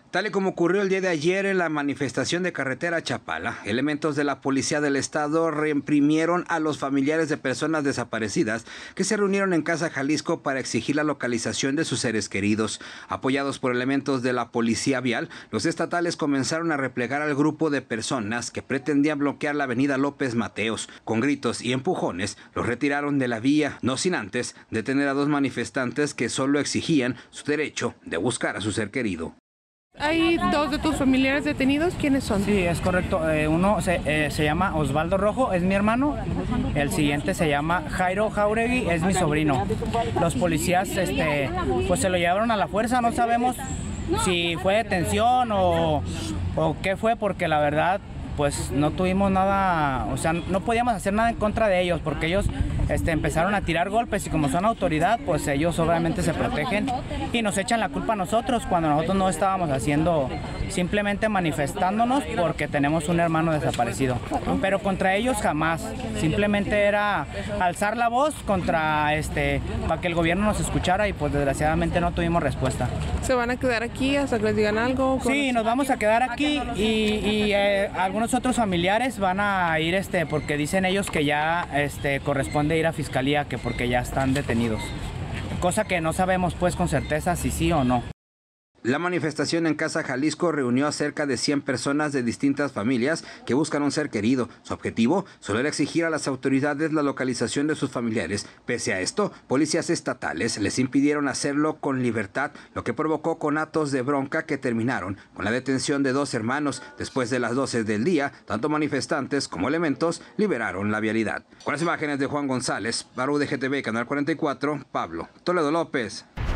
Tal y como ocurrió el día de ayer en la manifestación de Carretera Chapala, elementos de la Policía del Estado reimprimieron a los familiares de personas desaparecidas que se reunieron en Casa Jalisco para exigir la localización de sus seres queridos. Apoyados por elementos de la Policía Vial, los estatales comenzaron a replegar al grupo de personas que pretendían bloquear la avenida López Mateos. Con gritos y empujones, los retiraron de la vía, no sin antes detener a dos manifestantes que solo exigían su derecho de buscar a su ser querido. ¿Hay dos de tus familiares detenidos? ¿Quiénes son? Sí, es correcto. Uno se llama Osvaldo Rojo, es mi hermano. El siguiente se llama Jairo Jauregui, es mi sobrino. Los policías pues se lo llevaron a la fuerza, no sabemos si fue detención o qué fue, porque la verdad pues no tuvimos nada, o sea, no podíamos hacer nada en contra de ellos, porque ellos empezaron a tirar golpes y como son autoridad, pues ellos obviamente se protegen y nos echan la culpa a nosotros cuando nosotros no estábamos haciendo, simplemente manifestándonos porque tenemos un hermano desaparecido. Pero contra ellos jamás, simplemente era alzar la voz contra para que el gobierno nos escuchara y pues desgraciadamente no tuvimos respuesta. ¿Se van a quedar aquí hasta que les digan algo? Sí, nos vamos a quedar aquí y algunos otros familiares van a ir porque dicen ellos que ya corresponde ir a fiscalía, que porque ya están detenidos, cosa que no sabemos pues con certeza si sí o no. La manifestación en Casa Jalisco reunió a cerca de 100 personas de distintas familias que buscan un ser querido. Su objetivo solo era exigir a las autoridades la localización de sus familiares. Pese a esto, policías estatales les impidieron hacerlo con libertad, lo que provocó conatos de bronca que terminaron con la detención de dos hermanos. Después de las 12 del día, tanto manifestantes como elementos liberaron la vialidad. Con las imágenes de Juan González, para UDGTV, Canal 44, Pablo Toledo López.